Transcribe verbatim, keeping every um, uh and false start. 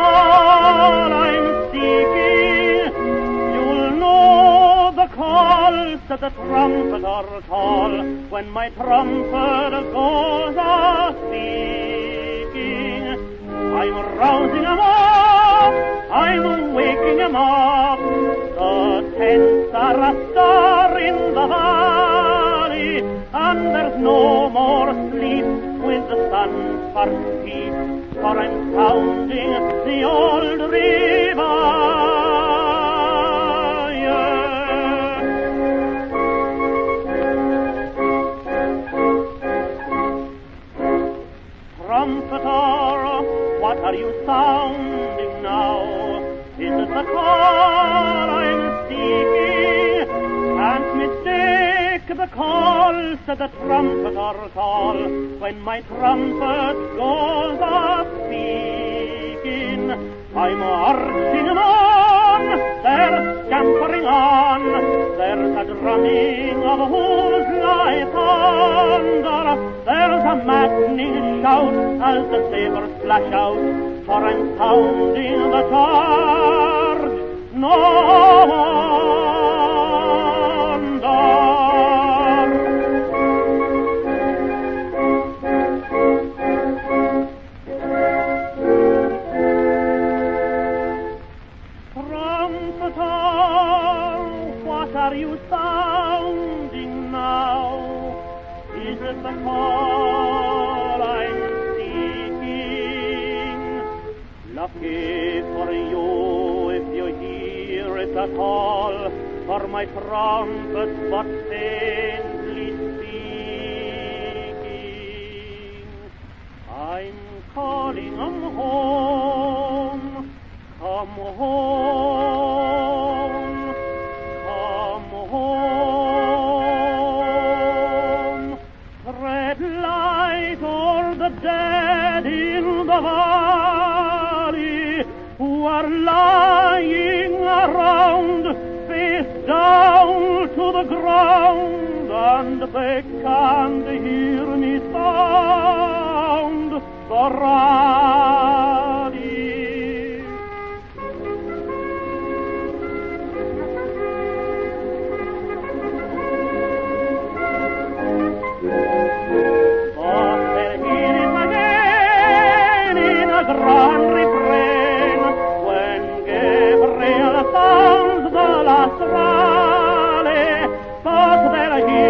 call I'm seeking. You'll know the call, said the trumpeter tall, when my trumpet goes a-speaking. I'm rousing 'em up, I'm waking 'em up. The tents are astir in the valley, and there's no more sleep with the sun's first peep, for I'm sounding the old revive. Trumpeter, what are you sounding now? Is it the call I'm seeking? Can't mistake the call, said the trumpeter tall, when my trumpet goes a-speaking. I'm urging 'em on, they're scampering on. There's a drumming of hoofs like thunder. There's a maddening shout as the sabres flash out, for I'm sounding the charge. No wonder. Trumpeter, what are you sounding now? Is it the call I'm seeking? Lucky for you if you hear it at all, for my trumpet's but faintly speaking. I'm calling 'em home. Come home, come home. Tread light o'er the dead in the valley, who are lying around, face down to the ground, and they can't hear me sound the rally. Grand refrain, when Gabriel sounds the last rally, but they'll hear